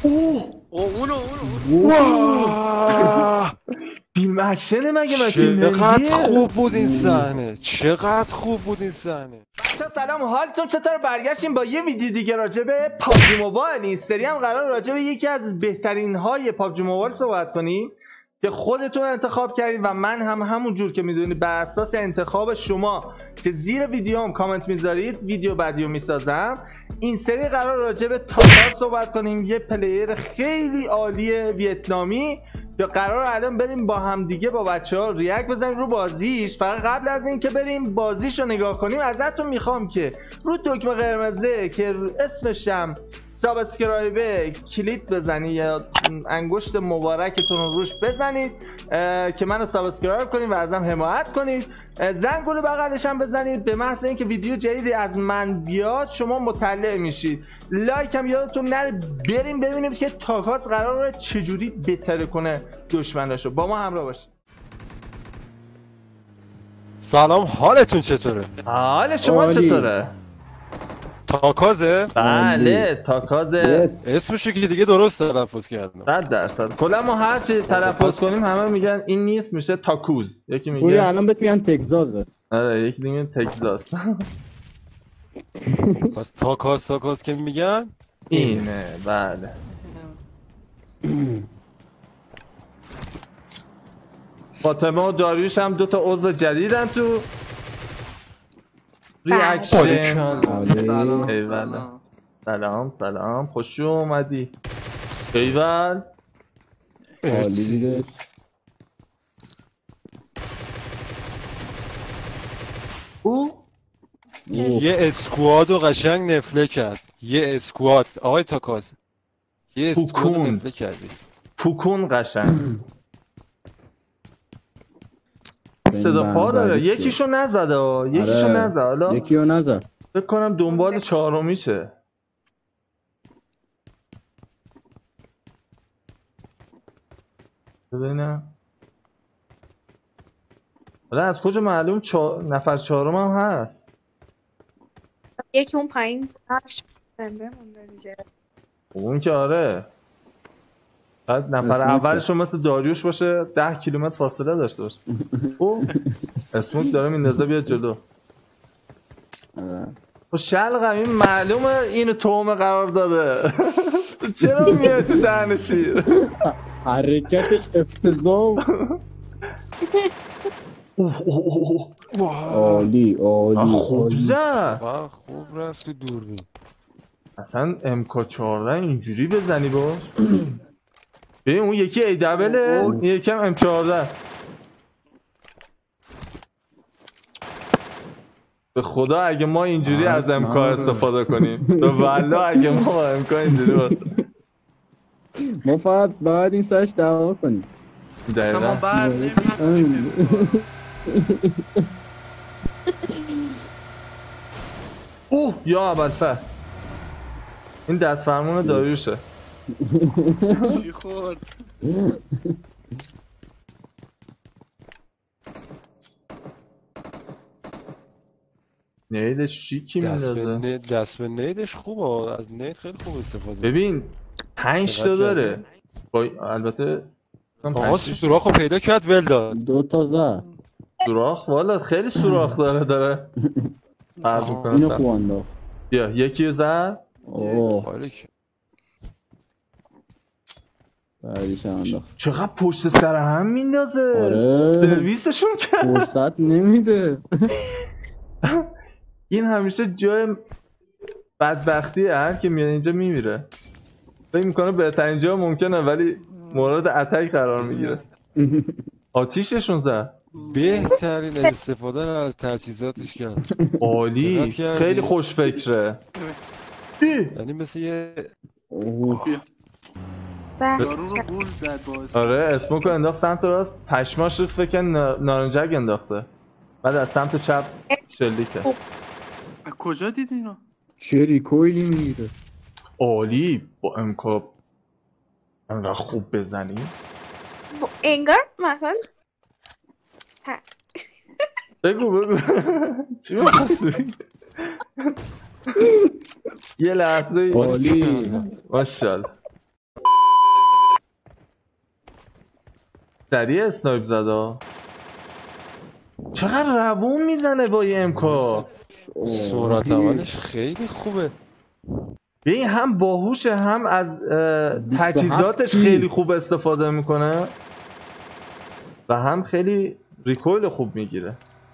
اونو بیم اکشنه مگه چقدر خوب بود این صحنه، چقدر خوب بود این صحنه. سلام، حالتون چطور؟ برگشتیم با یه ویدیو دیگه راجع به پابجی موبایل. این سری هم قرار راجع به یکی از بهترین های پابجی موبایل صحبت کنیم که خودتون انتخاب کردید و من هم همون جور که میدونید بر اساس انتخاب شما که زیر ویدیو هم کامنت میذارید ویدیو بعدیو میسازم. این سری قرار راجع به تاکا صحبت کنیم، یه پلیر خیلی عالی ویتنامی که قرار الان بریم با هم دیگه با بچه‌ها ریاکت بزنیم رو بازیش. فقط قبل از این که بریم بازیش رو نگاه کنیم ازتون میخوام که رو دکمه قرمزه که اسمشم سابسکرایبه کلیک بزنید یا انگشت مبارکتون رو روش بزنید که منو سابسکرایب کنید و ازم حمایت کنید. زنگوله بغلش هم بزنید، به محض اینکه ویدیو جدیدی از من بیاد شما مطلع میشید. لایک هم یادتون نره. بریم ببینیم که تاکاس قراره چجوری بهتر کنه دشمناشو. با ما همراه باشید. سلام، حالتون چطوره؟ حال شما چطوره؟ تاکازه؟ بله تاکازه. اسمشو که دیگه درست تلفظ کردم 100%. کلا ما هر چی تلفظ کنیم همه میگن این نیست، میشه تاکوز. یکی میگه پوری الان بهت میگن تگزازه. آره یکی دیگه تگزاس. پس تاکاز که میگن اینه. بله فاطمه و داریوش هم دوتا عضو جدیدن تو ریاکشن. سلام خوش اومدی. ایول یه اسکواد و قشنگ نفله کرد. یه اسکواد آقای تاکاز، یه اسکواد نفله کردی. پوکون قشنگ صدا پا داره. یکیشو نزده حالا یکیو نزد. فکر کنم دنبال چهارمیشه. ببینم حالا از کجا معلوم نفر چهارم هم هست؟ یکی اون پایین زنده مونده دیگه. اون که آره، بعد نفر اولشون مثل داریوش باشه 10 کیلومتر فاصله داشته باشه. او اسموک داره میندازه بیاد جلو. خب شلقم این معلومه اینو تومه قرار داده. چرا میاد تو دهن شیر؟ حرکتش افتضاح. عالی خوب زد. خوب رفت تو دوربین. اصلا MK14 اینجوری بزنی باش. ببین اون یکی ای دبله، این یکی هم M14. به خدا اگه ما اینجوری از MK استفاده کنیم تو والله اگه ما با MK اینجوری باشه ما فقط باید این سرش دعوا کنیم. ما بر نمیدونیم. اوه یا ابوالفضل این دست فرمون داریوشه. چی خورد؟ نیدش شیکی میندازه. دست به نیدش خوبه، از نید خیلی خوب استفاده. ببین 5 تا داره. البته آقا سوراخو پیدا کرد ول داد. 2 تا زد. سوراخ والا خیلی سوراخ داره. فرض می‌کنم اینو خوب انداخت. بیا یکی زد. اوه بعدیش انداخت. چقدر پشت سر هم میندازه. آره سرویسشون کرد. فرصت نمیده. این همیشه جای بدبختیه، هر کی میاد اینجا میمیره. فکر میکنه بهترین جا ممکنه ولی مورد اتک قرار میگیره. آتیششون زد. بهترین استفاده از تجهیزاتش کرد. عالی، خیلی خوش فکره. یعنی مثل یه دارو رو گول زد باز. آره اسموکو انداخت سمت راست، پشماش ریخت، فکر نارنجک انداخته، بعد از سمت چپ شلیکه. از کجا دیدی اینو؟ چه ریکویلی میگیره. عالی. با امکاب انقدر خوب بزنی انگار مثلا بگو چی می‌خواستی؟ یه لحظه عالی. ماشاءالله. سریع اسنایپ زده. چقدر روون میزنه با یه امکا. سرعت عملش خیلی خوبه. ببین هم باهوشه، هم از تجهیزاتش خیلی خوب استفاده میکنه و هم خیلی ریکویل خوب میگیره.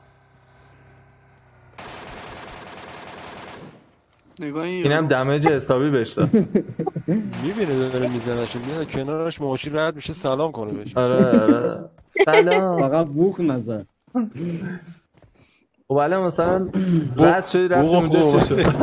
نگاه اینم دمیج حسابی بهش داد. میبینه داره میزنش، میاد کنارش ماشین رد میشه سلام کنه بهش. آره سلام. فقط بوخ نظر. خب الان مثلا رد شدی رفت اونجا چی شد؟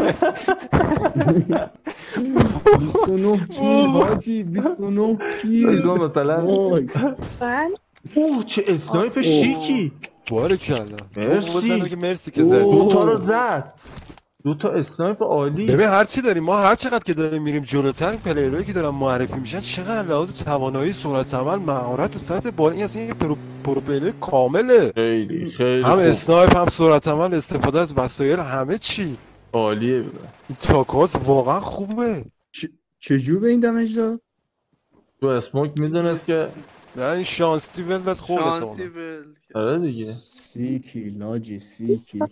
29 کیل حاجی، 29 کیل. نگاه مثلا بله. اوه چه اسنایپ شیکی. بارکلا. مرسی. مرسی که زدی. دوتا رو زد. دوتا اسنایپ عالی. ببین هر چی داریم ما، هر چقدر که داریم میریم جلوتر، پلیرایی که دارن معرفی میشن چقدر لحاظ توانایی، سرعت عمل، مهارت و سطح بالا، این اصلا یه پرو پلیر کامله. خیلی خیلی هم خوب. اسنایپ، هم سرعت عمل، استفاده از وسایل، همه چی. عالیه. این تاکاز واقعا خوبه. چجور به این دمج داد؟ تو اسموک میدونست که نه این شانسی ولت خوبه. شانسی ول. آره دیگه. 30 کیل حاجی، 30 کیل.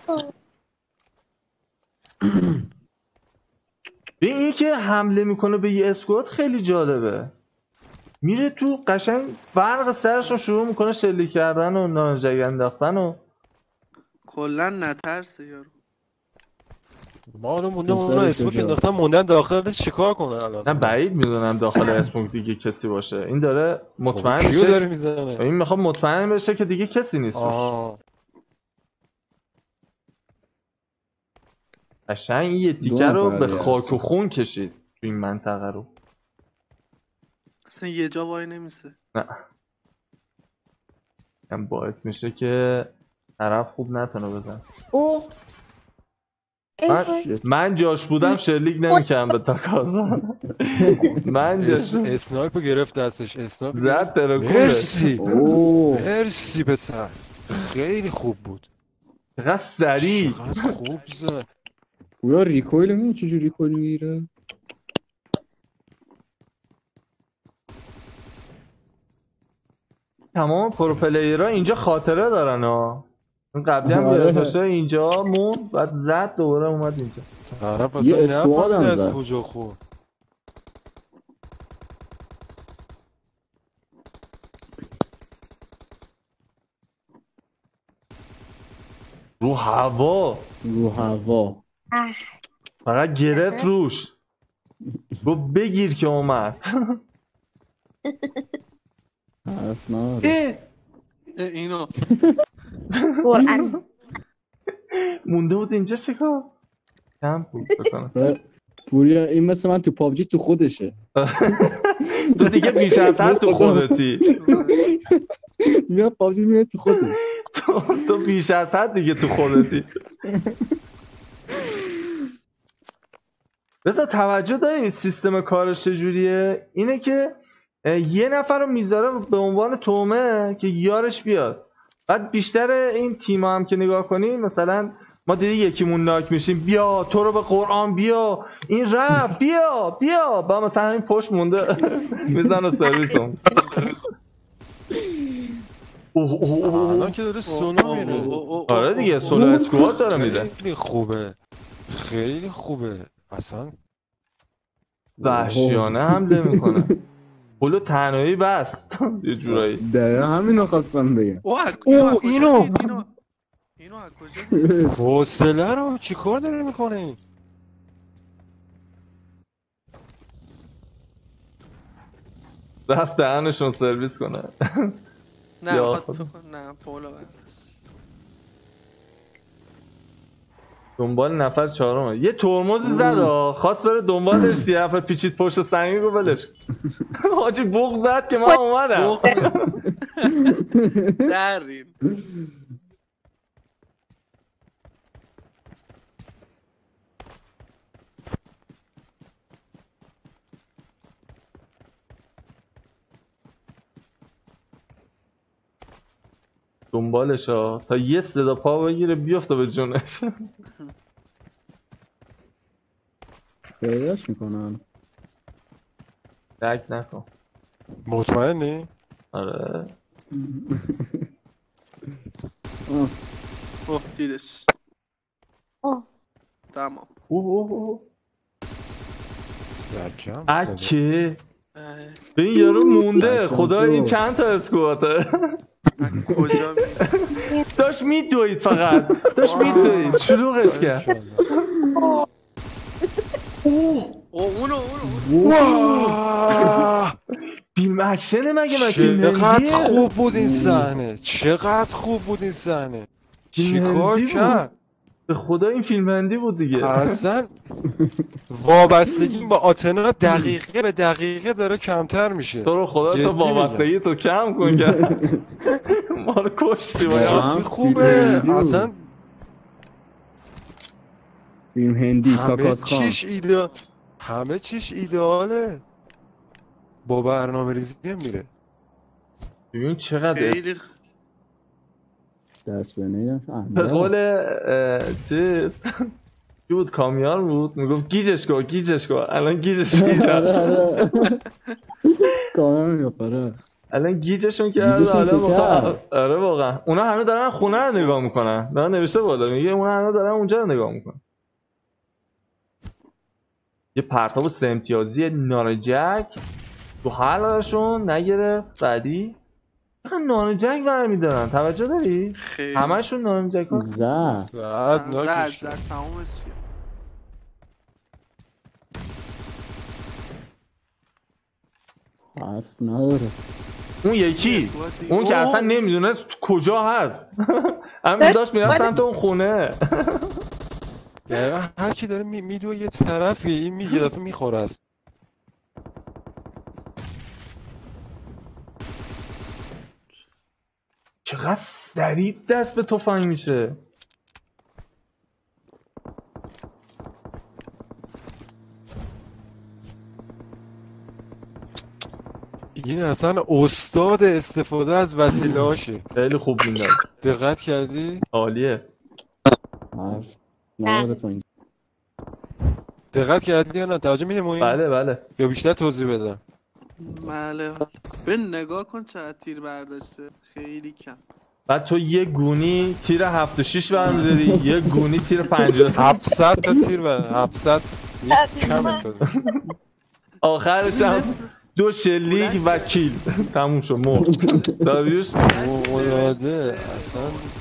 به این که حمله میکنه به یه اسکواد خیلی جالبه. میره تو قشنگ فرق سرش رو شروع میکنه شلیک کردن و نانجگ انداختن و کلا نترسه یارو. ما اونو موندم اونو اسموک انداختن موندن داخلش چیکار کنه الان؟ نه بعید میدونم داخل اسموک دیگه کسی باشه. این داره مطمئن کیو بشه. داره میزنه؟ این میخواد مطمئن بشه که دیگه کسی نیست روش. قشنگ یه تیکه رو به خاک و خون کشید تو این منطقه رو. اصلا یه جا وای نمیسه. نه هم باعث میشه که طرف خوب نتونه بزن. او من جاش بودم شلیک نمیکنم به تاکازا. من جاش اسنایپو گرفت دستش. اسنایپ زد ترکونه. مرسی. مرسی پسر، خیلی خوب بود. چقدر سریع، چقدر خوب زد. اویا ریکویل میگه چجور ریکویل میگیره؟ تمام پروپلیرها اینجا خاطره دارن ها. اون قبلی هم گرفتشه اینجا مون بعد زد دوباره اومد اینجا. طرف اصلا نفهمید از کجا خورد. رو هوا فقط گرفت روش، گفت بگیر که اومد. حرف ناره. اینو قرآن مونده بود اینجا چیکار؟ کم بود بکنم. پوریا این مثل من تو پابجی تو خودشه. تو دیگه بیش از حد تو خودتی. میاد پابجی میاد تو خودش. تو بیش از حد دیگه تو خودتی. بذار توجه دارین سیستم کارش چجوریه؟ اینه که یه نفر رو میذاره به عنوان تومه که یارش بیاد. بعد بیشتر این تیما هم که نگاه کنیم مثلا ما دیدی یکیمون ناک میشیم، بیا تو رو به قرآن بیا، این رب بیا با مثلا همین پشت مونده میزنه سرویسم. الان که داره سولو میره. آره دیگه سولو اسکواد داره میده. خیلی خوبه، خیلی خوبه اصلا. وحشیانه حمله میکنه. پولو تنهایی بست یه جورایی. دقیقا همینو خواستم بگم. اینو از کجا؟ فاصله رو چی کار داره میکنه این؟ رفت دهنشون سرویس کنه. نه بخواد نه پولو بس. دنبال نفر چهارم یه ترمزی زد خواست بره دنبالش، یه نفر پیچید پشت سنگی رو ولش. حاجی بوق زد که من اومدم. درین دنبالش ها تا یه صدا پا بگیره بیفته به جونش. پیداش میکنن. دک نکن. مطمئنی؟ آره اوه دیدش. اوه تمام. اوه سرکم اکه اه، به این یارو مونده. بچه‌ها خدا این شو. چند تا اسکواته. از کجا می داشت میدوید فقط داشت میدوید شلوغش کرد. اوه اونو واه فیلم اکشنه مگه فیلم چقدر هندیه؟ خوب بود این صحنه، چقدر خوب بود این صحنه. فیلم چیکار هندی بود. کرد به خدا این فیلم هندی بود دیگه. اصلا وابستگی با آتنا دقیقه به دقیقه داره کمتر میشه. تو رو خدا جدی تو میگم. وابستگی تو کم کن که ما رو کشتی باید. واقعا جدی فیلم خوبه هندی بود. اصلا. فیلم هندی همه کاکاز خان. همه چیش ایدئاله، با برنامه ریزی هم میره. ببین چقدر خیلی دست به نیدم به قول چیز چی بود کامیار بود میگفت گیجش کن الان گیجش کرد. کامل میخوره. الان گیجشون کرد گیجشون حالا که میخواد. کرد. آره واقعا اونا هنوز دارن خونه رو نگاه میکنن. دارن نوشته بالا میگه اونا هنوز دارن اونجا رو نگاه میکنن. یه پرتاب سه امتیازی نارنجک تو حلقشون نگرفت. بعدی نارنجک برمیدارن توجه داری؟ خیلی همشون نارنجک ها. زد زد تمامش کرد. حرف نداره. اون یکی اون که اصلا نمیدونست کجا هست. همین داشت میرفت سمت اون خونه. دقیقا هر کی داره میدوه یه طرفی، این یه دفعه میخوره است. چقدر سریع دست به تفنگ میشه. این اصلا استاد استفاده از وسیله هاشه. خیلی خوب مینداز. دقت کردی؟ عالیه. حرف نداره تو این. دقت کردی یا نه؟ توجه می‌نمایی؟ بله یا بیشتر توضیح بدم؟ بله به نگاه کن چقدر تیر برداشته. خیلی کم. بعد تو یه گونی تیر 7 و 6 برمی‌داری یه گونی تیر 50. 700 تا تیر و 700 کم تازه. آخرش هم 2 شلیک و کیل. تموم شد مرد. داریوش فوق‌العاده اصلا.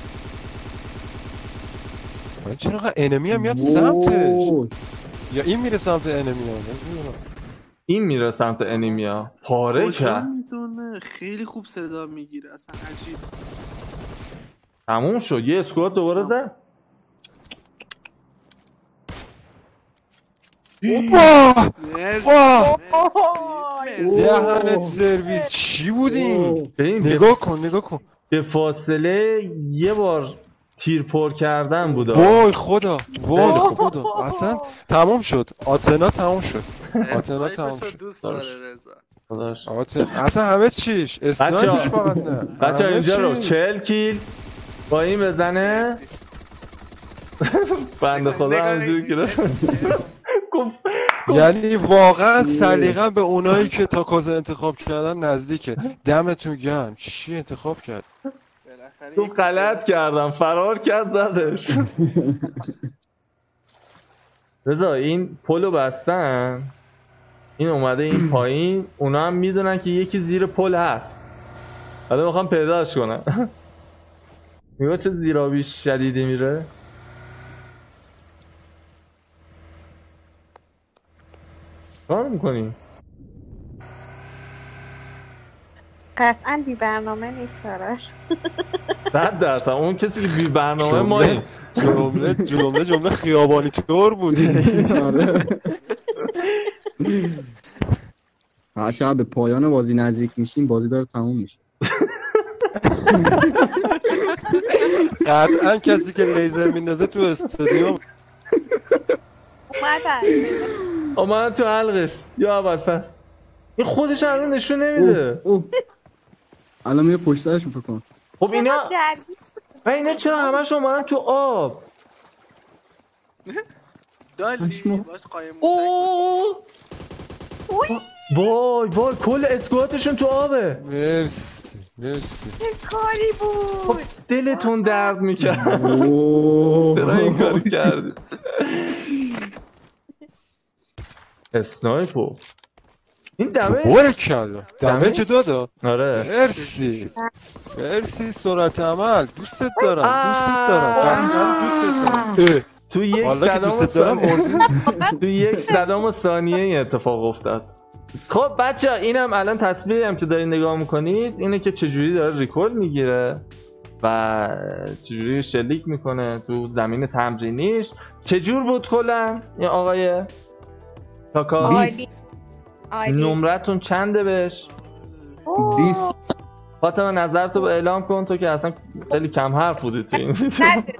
چرا انقدر انمی هم میاد سمتش؟ وای. یا این میره سمت انمی ها؟ نمی‌دونم. این میره سمت انیمیا پاره کجا کرد. میدونه؟ خیلی خوب صدا میگیره اصلا عجیب. تموم شد. یه اسکوات دوباره زد. واه! مرسی واه! مرسی دهنت سرویس چی بودین؟ ببین نگاه کن به فاصله یه بار تیر پر کردن بود. وای خدا اصلا تموم شد. آتنا تموم شد. آتنا تموم اسنایپرشو شد. دوست داره رضا. خداش. اصلا همه چیش اسنایپش فقط نه. بچه همه اینجا رو چیش. 40 کیل با این بزنه. بنده خدا همجوری که گفت یعنی واقعا سلیقه‌ام به اونایی که تاکوزا انتخاب کردن نزدیکه. دمتون گرم. چی انتخاب کرد؟ بالاخره تو یک غلط کردم فرار کرد زدش. رضا این پلو بستن. این اومده این پایین. اونا هم میدونن که یکی زیر پل هست. حالا میخوام پیداش کنن. میگه چه زیرابی شدیدی میره. کار میکنی؟ قطعا بی برنامه نیست کاراش. 100% اون کسی که بی برنامه مایی. جمله خیابانی طور بودی. آره. هر شب به پایان بازی نزدیک میشیم بازی داره تموم میشه. قطعا کسی که لیزر میندازه تو استادیوم. اومدن تو حلقش یا اول فصل. این خودش الان نشون نمیده. الان میره پشت سرش فکر کن. خب اینا چرا همش اومدن تو آب؟ دالی باش قایم وای کل اسکواتشون تو آبه. مرسی مرسی. چه کاری بود؟ دلتون درد میکرد اوه. چرا این کار کردی؟ اسنایپو این دمه بارکالله دمه چه دادا؟ آره مرسی مرسی سرعت عمل دوستت دارم قطعا دوستت دارم تو یک حالا که صدام دوستت دارم ثانیه تو یک صدام ثانیه این اتفاق افتاد. خب بچه اینم الان تصویری هم که دارید نگاه میکنید اینه که چجوری داره ریکورد میگیره و چجوری شلیک میکنه تو زمین تمرینیش. چجور بود کلا این آقای تاکا؟ عالی. عالی. نمرتون چنده بهش؟ اوه. 20. فاطمه نظرتو اعلام کن تو که اصلا خیلی کم حرف بودی تو این 100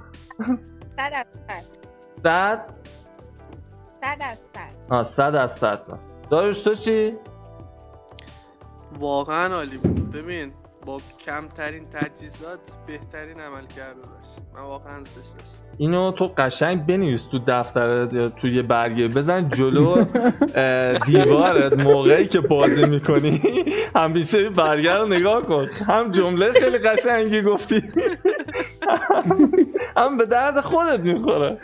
100 از 100 100 از 100. داروش تو چی؟ واقعا عالی بود. ببین با کمترین تجهیزات بهترین عمل کرده داشت. من واقعا دوستش داشتم. اینو تو قشنگ بنویس تو دفترت یا توی برگه بزن جلو دیوارت موقعی که بازی میکنی همیشه این برگه رو نگاه کن. هم جمله خیلی قشنگی گفتی هم به درد خودت میخوره.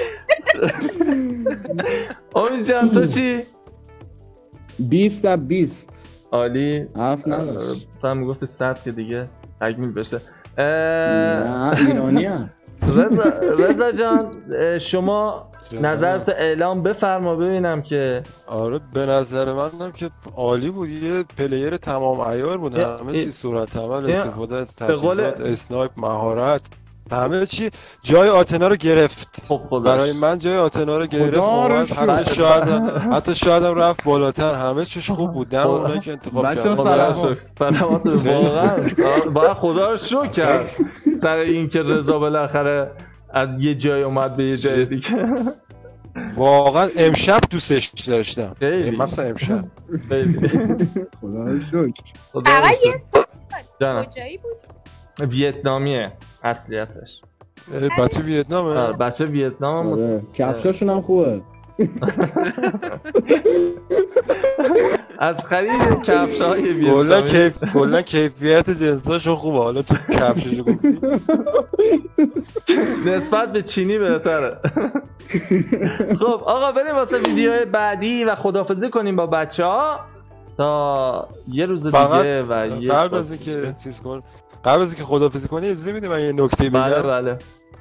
امید جان تو چی؟ 20 از 20. عالی. حرف نداشت. تو هم میگفتی 100 که دیگه تکمیل بشه. نه ایرانی هم. رضا جان شما نظرت اعلام بفرما ببینم که. آره به نظر منم که عالی بود. یه پلیر تمام عیار بود. همه چی صورت عمل استفاده از تجهیزات اسنایپ مهارت همه چی جای آتنا رو گرفت. خب برای من جای آتنا رو گرفت. حتی شاید هم رفت بالاتر. همه چیش خوب بود. دم اونایی که انتخاب کردن. سلامات واقعا باید خدا رو شکر کرد سر این که رضا بالاخره از یه جای اومد به یه جای دیگه. واقعا امشب دوستش داشتم. خیلی. مثلا امشب خیلی. خدا رو شکر. فقط یه سوال جانم. کجایی بود؟ ویتنامیه اصلیتش. بچه ویتنامه. بچه ویتنام. آره کفشاشون هم خوبه. از خرید کفش‌های ویتنامی کلا کیفیت جنساشون خوبه. حالا تو کفششو گفتی نسبت به چینی بهتره. خب آقا بریم واسه ویدیو بعدی و خداحافظی کنیم با بچه‌ها تا یه روز دیگه و یه قبل از اینکه چیز کن قبل از اینکه خداحافظی کنی اجازه میدی من یه نکته بگم. بله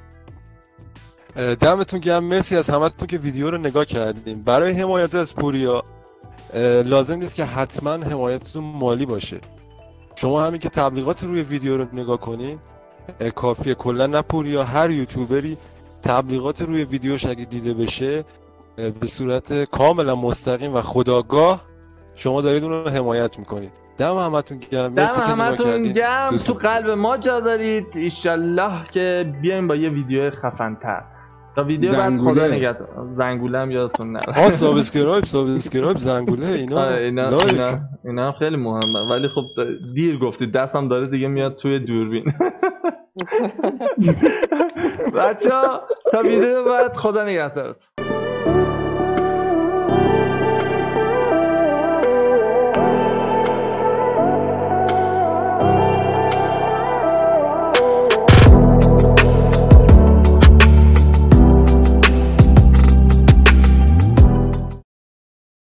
دمتون گرم. مرسی از همتون که ویدیو رو نگاه کردیم. برای حمایت از پوریا لازم نیست که حتما حمایتتون مالی باشه. شما همین که تبلیغات روی ویدیو رو نگاه کنین کافیه. کلا نه پوریا هر یوتیوبری تبلیغات روی ویدیوش اگه دیده بشه به صورت کاملا مستقیم و خودآگاه شما دارید اون رو حمایت میکنید. دم همتون گرم. مرسی که نگاه کردید. گرم. تو قلب ما جا دارید. ایشالله که بیایم با یه ویدیو خفن‌تر. تا ویدیو بعد خدا نگهدار. زنگوله هم یادتون نره. سابسکرایب زنگوله اینا هم خیلی مهمه ولی خب دیر گفتید دستم داره دیگه میاد توی دوربین. بچه‌ها تا ویدیو بعد خدا نگهدارت.